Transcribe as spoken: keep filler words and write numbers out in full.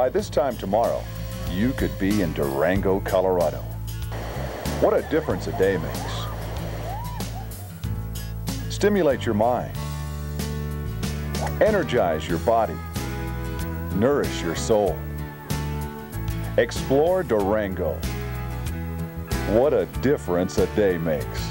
By this time tomorrow, you could be in Durango, Colorado. What a difference a day makes. Stimulate your mind. Energize your body. Nourish your soul. Explore Durango. What a difference a day makes.